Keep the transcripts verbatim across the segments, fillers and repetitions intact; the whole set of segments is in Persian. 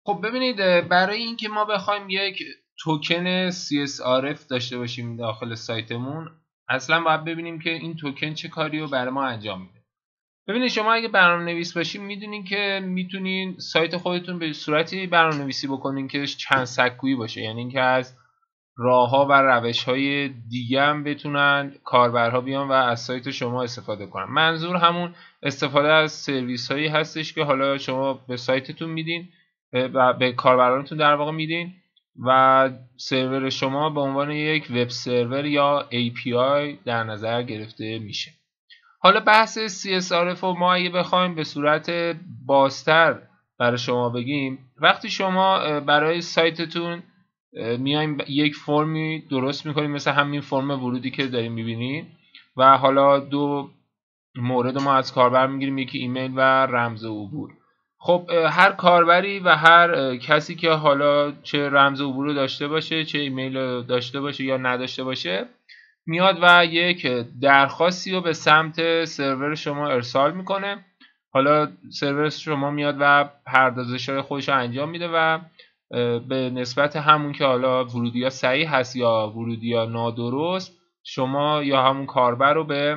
خب ببینید، برای اینکه ما بخوایم یک توکن سی اس آر اف داشته باشیم داخل سایتمون، اصلا باید ببینیم که این توکن چه کاری رو برای ما انجام میده. ببینید شما اگه برنامه‌نویس باشین میدونین که میتونین سایت خودتون به صورتی برنامه‌نویسی بکنین که چند سکویی باشه، یعنی اینکه از راه‌ها و روش‌های دیگه هم بتونن کاربرها بیان و از سایت شما استفاده کنن. منظور همون استفاده از سرویس‌هایی هستش که حالا شما به سایتتون میدین و به کاربرانتون در واقع میدین و سرور شما به عنوان یک وب سرور یا ای پی آی در نظر گرفته میشه. حالا بحث سی اس آر اف رو ما اگه بخوایم به صورت بازتر برای شما بگیم، وقتی شما برای سایتتون میایم یک فرمی درست میکنیم مثل همین فرم ورودی که داریم میبینید و حالا دو مورد ما از کاربر میگیریم، یکی ایمیل و رمز عبور. خب هر کاربری و هر کسی که حالا چه رمز عبور رو داشته باشه چه ایمیل رو داشته باشه یا نداشته باشه میاد و یک درخواستی رو به سمت سرور شما ارسال میکنه. حالا سرور شما میاد و پردازش‌های خودش رو انجام میده و به نسبت همون که حالا ورودی یا صحیح هست یا ورودی یا نادرست، شما یا همون کاربر رو به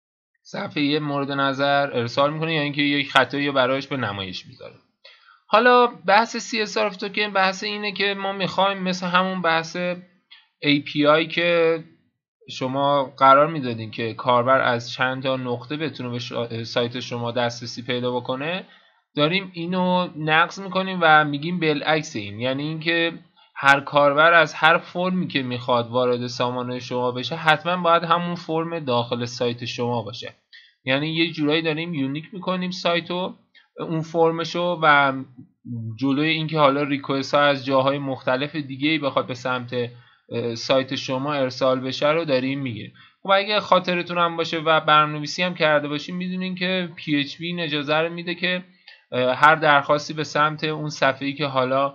صفحه مورد نظر ارسال میکنه یا اینکه یک خطایی رو برایش به نمایش میذاره. حالا بحث سی اس آر توکن بحث اینه که ما میخوایم مثل همون بحث ای پی آی که شما قرار میدادین که کاربر از چند تا نقطه بتونه به سایت شما دسترسی پیدا بکنه، داریم اینو نقض میکنیم و میگیم بالعکس این، یعنی اینکه هر کاربر از هر فرمی که میخواد وارد سامانه شما بشه حتما باید همون فرم داخل سایت شما باشه. یعنی یه جورایی داریم یونیک میکنیم سایتو، اون فرمشو، و جلوی اینکه حالا ریکوست ها از جاهای مختلف دیگه بخواد به سمت سایت شما ارسال بشه رو داریم میگیریم. خب اگه خاطرتون هم باشه و برنامه‌نویسی هم کرده باشین میدونین که پی اچ پی این اجازه رو میده که هر درخواستی به سمت اون صفحه‌ای که حالا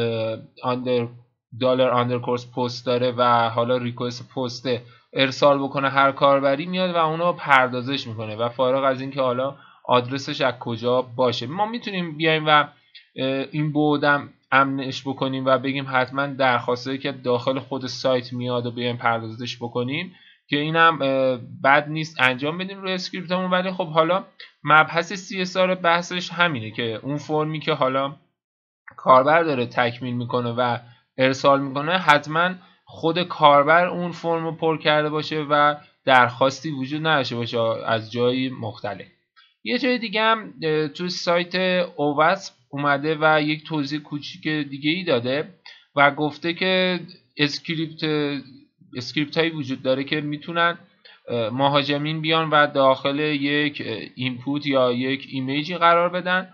آندر دلار آندرکورس پست داره و حالا ریکوست پست ارسال بکنه، هر کاربری میاد و اونو پردازش میکنه و فارغ از اینکه حالا آدرسش از کجا باشه ما میتونیم بیایم و این بودم امنش بکنیم و بگیم حتما درخواستی که داخل خود سایت میاد و بیایم پردازش بکنیم که اینم بد نیست انجام بدیم روی اسکریپتمون. ولی خب حالا مبحث سی اس آر بحثش همینه که اون فرمی که حالا کاربر داره تکمیل میکنه و ارسال میکنه حتما خود کاربر اون فرم رو پر کرده باشه و درخواستی وجود نداشته باشه از جایی مختلف. یه جای دیگه هم تو سایت اوواسپ اومده و یک توضیح کوچیک دیگه ای داده و گفته که اسکریپت اسکریپت هایی وجود داره که میتونن مهاجمین بیان و داخل یک اینپوت یا یک ایمیجی قرار بدن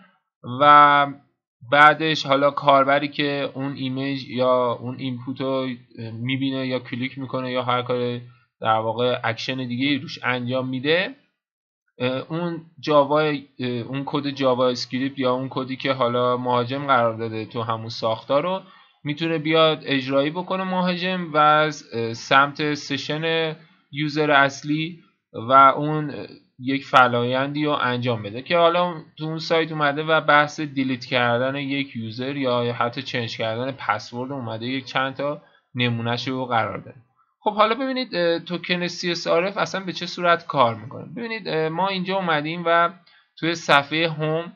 و بعدش حالا کاربری که اون ایمیج یا اون اینپوت رو میبینه یا کلیک میکنه یا هر کار در واقع اکشن دیگه روش انجام میده، اون جاوا اون کد جاوا اسکریپت یا اون کدی که حالا مهاجم قرار داده تو همون ساختار رو میتونه بیاد اجرایی بکنه مهاجم و از سمت سشن یوزر اصلی و اون یک فرآیندی رو انجام بده که حالا تو اون سایت اومده و بحث دیلیت کردن یک یوزر یا حتی چنج کردن پسورد اومده یک چند تا نمونهش رو قرار داده. خب حالا ببینید توکن سی اس آر اف اصلا به چه صورت کار میکنه. ببینید ما اینجا اومدیم و توی صفحه هوم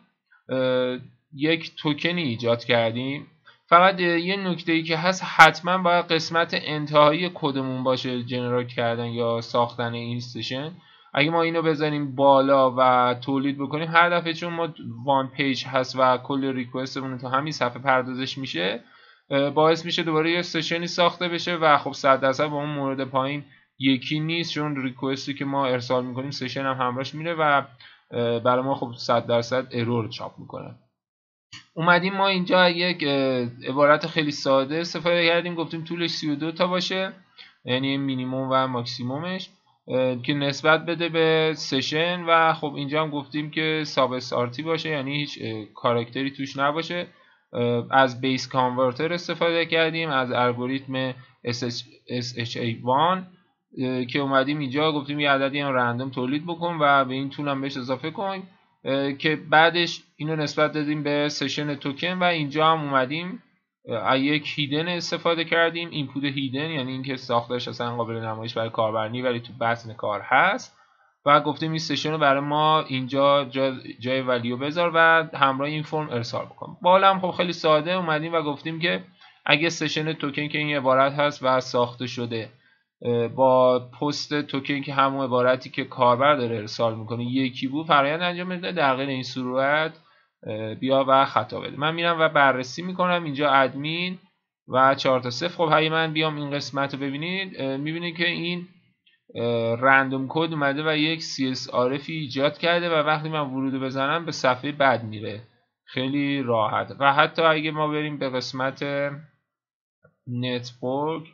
یک توکنی ایجاد کردیم. فقط یه نکته‌ای که هست، حتما باید قسمت انتهایی کدمون باشه جنریت کردن یا ساختن این سشن. اگه ما اینو بزنیم بالا و تولید بکنیم هر دفعه چون ما وان پیج هست و کل ریکوستمون تو همین صفحه پردازش میشه باعث میشه دوباره یه سشنی ساخته بشه و خب صد درصد با اون مورد پایین یکی نیست چون ریکوستی که ما ارسال میکنیم سشن هم همراهش میره و برای ما خب صد درصد ارور چاپ میکنه. اومدیم ما اینجا یک عبارت خیلی ساده استفاده کردیم، گفتیم طولش سی و دو تا باشه یعنی مینیمم و ماکسیمومش که نسبت بده به سشن و خب اینجا هم گفتیم که ساب اس آر تی باشه یعنی هیچ کاراکتری توش نباشه. از بیس کانورتر استفاده کردیم، از الگوریتم اس اچ ای وان که اومدیم اینجا گفتیم یه عددی هم رندوم تولید بکن و به این طول هم بهش اضافه کن که بعدش اینو نسبت دادیم به سشن توکن و اینجا هم اومدیم از یک هیدن استفاده کردیم. اینپوت هیدن یعنی اینکه ساختارش اصلا قابل نمایش برای کاربر نی ولی تو بطن کار هست و گفتیم این سشن رو برای ما اینجا جا جای ولیو بذار و همراه این فرم ارسال بکن. بالا هم خب خیلی ساده اومدیم و گفتیم که اگه سشن توکن که این عبارت هست و ساخته شده با پست توکن که همون عبارتی که کاربر داره ارسال میکنه یکی بود فرآیند انجام میده، در غیر این صورت بیا و خطا بده. من میرم و بررسی میکنم اینجا ادمین و چهار تا صفر. خب اگه من بیام این قسمت رو ببینید میبینید که این رندوم کد اومده و یک سی اس آر اف ایجاد کرده و وقتی من ورود بزنم به صفحه بعد میره خیلی راحت. و حتی اگه ما بریم به قسمت نتورک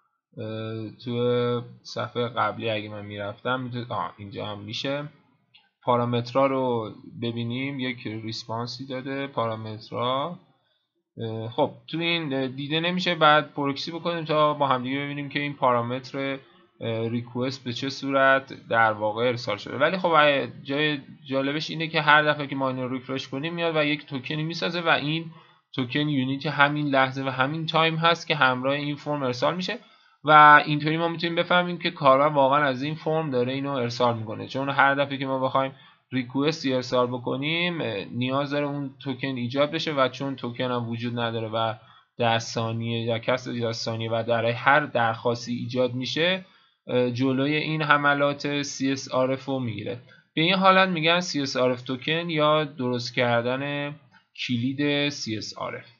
تو صفحه قبلی اگه من میرفتم میتونید آه اینجا هم میشه پارامترها رو ببینیم. یک ریسپانسی داده پارامترها. خب تو این دیده نمیشه، بعد پروکسی بکنیم تا با همدیگه ببینیم که این پارامتر ریکوست به چه صورت در واقع ارسال شده. ولی خب جای جالبش اینه که هر دفعه که ما اینو ریفرش کنیم میاد و یک توکنی میسازه و این توکن یونیت همین لحظه و همین تایم هست که همراه این فرم ارسال میشه و اینطوری ما میتونیم بفهمیم که کاربر واقعا از این فرم داره اینو ارسال میکنه. چون هر دفعه که ما بخوایم ریکوستی ارسال بکنیم نیاز داره اون توکن ایجاد بشه و چون توکن هم وجود نداره و در ثانیه یا کسر در ثانیه و در هر درخواستی ایجاد میشه جلوی این حملات سی اس آر اف رو میگیره. به این حالت میگن سی اس آر اف توکن یا درست کردن کلید سی اس آر اف.